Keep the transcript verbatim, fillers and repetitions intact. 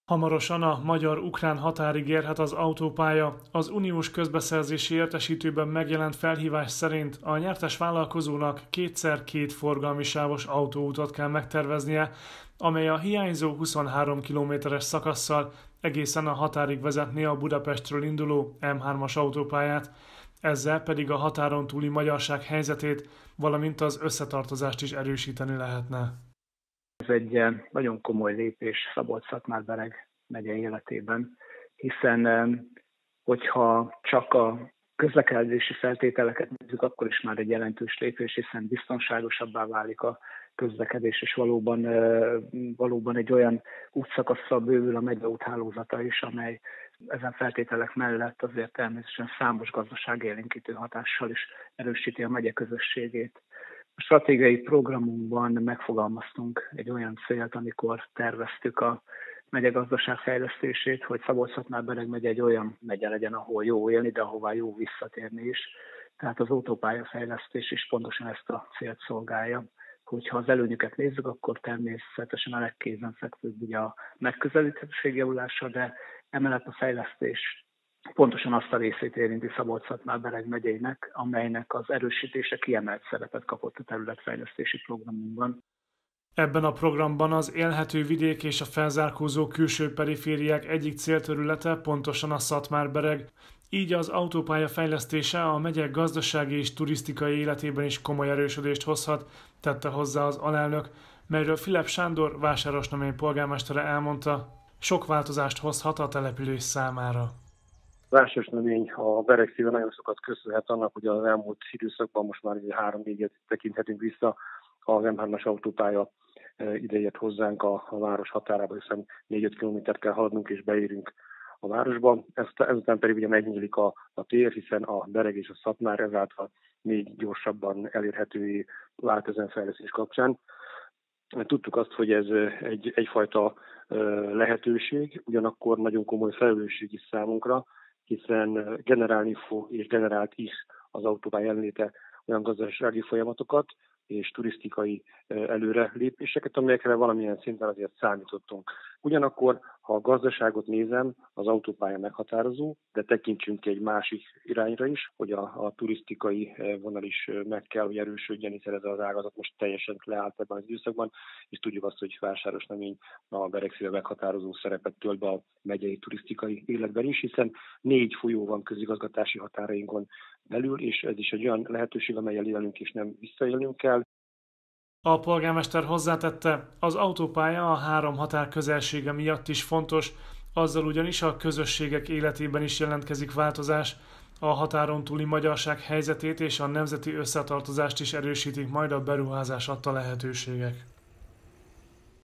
Hamarosan a magyar-ukrán határig érhet az autópálya. Az uniós közbeszerzési értesítőben megjelent felhívás szerint a nyertes vállalkozónak kétszer két forgalmi sávos autóutat kell megterveznie, amely a hiányzó huszonhárom kilométeres szakasszal egészen a határig vezetné a Budapestről induló M hármas autópályát, ezzel pedig a határon túli magyarság helyzetét, valamint az összetartozást is erősíteni lehetne. Ez egy nagyon komoly lépés Szabolcs-Szatmár-Bereg megye életében, hiszen hogyha csak a közlekedési feltételeket nézzük, akkor is már egy jelentős lépés, hiszen biztonságosabbá válik a közlekedés, és valóban, valóban egy olyan útszakasszal bővül a megyeúthálózata is, amely ezen feltételek mellett azért természetesen számos gazdaságélénkítő hatással is erősíti a megye közösségét. A stratégiai programunkban megfogalmaztunk egy olyan célt, amikor terveztük a megye gazdaságfejlesztését, hogy Szabolcs-Szatmár-Bereg megye egy olyan megye legyen, ahol jó élni, de ahová jó visszatérni is. Tehát az autópályafejlesztés is pontosan ezt a célt szolgálja. Hogyha az előnyöket nézzük, akkor természetesen a legkézenfekvőbb ugye a megközelíthetőség javulása, de emellett a fejlesztés pontosan azt a részét érinti Szabolcs-Szatmár-Bereg megyének, amelynek az erősítése kiemelt szerepet kapott a területfejlesztési programunkban. Ebben a programban az élhető vidék és a felzárkózó külső perifériák egyik célterülete pontosan a Szatmár-Bereg, így az autópálya fejlesztése a megye gazdasági és turisztikai életében is komoly erősödést hozhat, tette hozzá az alelnök, melyről Filip Sándor Vásárosnamény polgármestere elmondta, sok változást hozhat a település számára. Vásárosnamény a Bereg szíve nagyon sokat köszönhet annak, hogy az elmúlt időszakban most már három-négyet tekinthetünk vissza, az M hármas autópálya ideért hozzánk a, a város határába, hiszen négy-öt kilométert kell haladnunk és beérünk a városba. Ezt, ezután pedig ugye megnyílik a, a tér, hiszen a Bereg és a Szatmár ezáltal még gyorsabban elérhetővé vált ezen fejlesztés kapcsán. Tudtuk azt, hogy ez egy, egyfajta lehetőség, ugyanakkor nagyon komoly felelősség is számunkra, hiszen generálni fog és generált is az autópálya jelenléte olyan gazdasági folyamatokat és turisztikai előrelépéseket, amelyekre valamilyen szinten azért számítottunk. Ugyanakkor, ha a gazdaságot nézem, az autópálya meghatározó, de tekintsünk egy másik irányra is, hogy a, a turisztikai vonal is meg kell, hogy erősödjen, hiszen ez az ágazat most teljesen leállt ebben az időszakban, és tudjuk azt, hogy Vásárosnamény a Bereg szíve meghatározó szerepet tölt be a megyei turisztikai életben is, hiszen négy folyó van közigazgatási határainkon belül, és ez is egy olyan lehetőség, amellyel élünk és nem visszaélnünk kell. A polgármester hozzátette, az autópálya a három határ közelsége miatt is fontos, azzal ugyanis a közösségek életében is jelentkezik változás, a határon túli magyarság helyzetét és a nemzeti összetartozást is erősítik majd a beruházás adta lehetőségek.